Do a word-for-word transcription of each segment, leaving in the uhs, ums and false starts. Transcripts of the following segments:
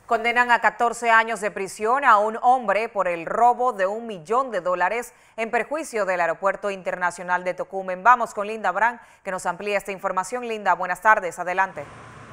Condenan a catorce años de prisión a un hombre por el robo de un millón de dólares en perjuicio del Aeropuerto Internacional de Tocumen. Vamos con Linda Brand, que nos amplía esta información. Linda, buenas tardes, adelante.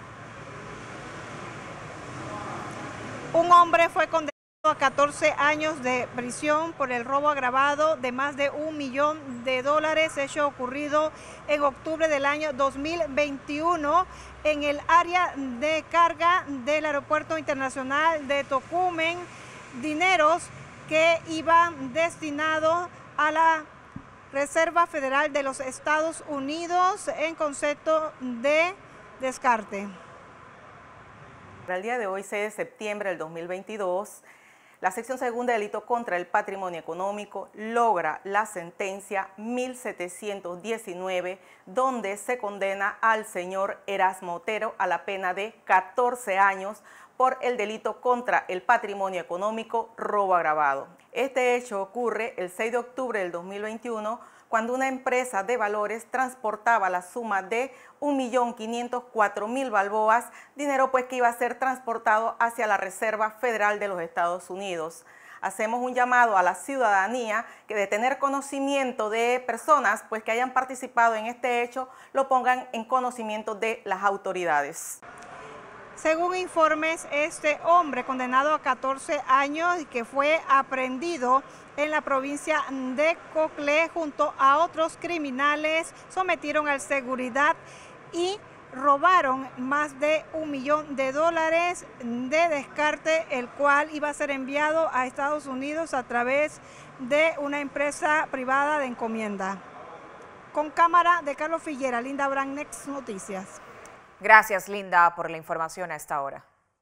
Un hombre fue condenado a catorce años de prisión por el robo agravado de más de un millón de dólares, hecho ocurrido en octubre del año dos mil veintiuno en el área de carga del Aeropuerto Internacional de Tocumen, dineros que iban destinados a la Reserva Federal de los Estados Unidos en concepto de descarte. Para el día de hoy, seis de septiembre del dos mil veintidós, la sección segunda de delito contra el patrimonio económico logra la sentencia mil setecientos diecinueve, donde se condena al señor Erasmo Otero a la pena de catorce años por el delito contra el patrimonio económico, robo agravado. Este hecho ocurre el seis de octubre del dos mil veintiuno, cuando una empresa de valores transportaba la suma de un millón quinientos cuatro mil balboas, dinero pues que iba a ser transportado hacia la Reserva Federal de los Estados Unidos. Hacemos un llamado a la ciudadanía que de tener conocimiento de personas pues que hayan participado en este hecho, lo pongan en conocimiento de las autoridades. Según informes, este hombre condenado a catorce años y que fue aprehendido en la provincia de Coclé junto a otros criminales, sometieron a seguridad y robaron más de un millón de dólares de descarte, el cual iba a ser enviado a Estados Unidos a través de una empresa privada de encomienda. Con cámara de Carlos Figuera, Linda Brand, Next Noticias. Gracias, Linda, por la información a esta hora.